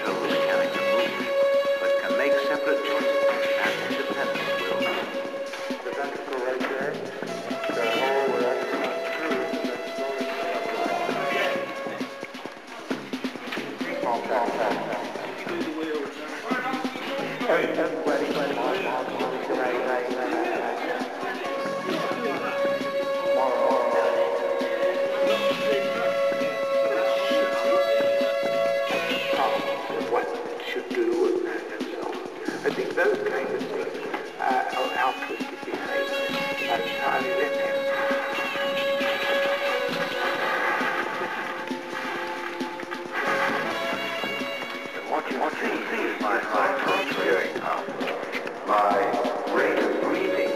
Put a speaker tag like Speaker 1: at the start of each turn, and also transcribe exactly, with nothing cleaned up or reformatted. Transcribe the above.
Speaker 1: control the mechanics of movement, but can make separate choices and independent will.
Speaker 2: The ventricle right there, the hole where that's not true, that's going to small tap, tap, tap. Hey, everybody, everybody, right, right, right, right. What should do and, and so on. I think those kinds of things uh, are altruistic behavior. That's entirely limited.
Speaker 1: And what you see is my heart pulse going up, my rate of breathing